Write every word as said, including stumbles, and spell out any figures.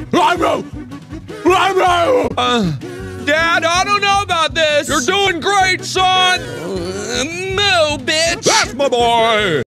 Uh, Dad, I don't know about this. You're doing great, son. Uh, moo, bitch. That's my boy.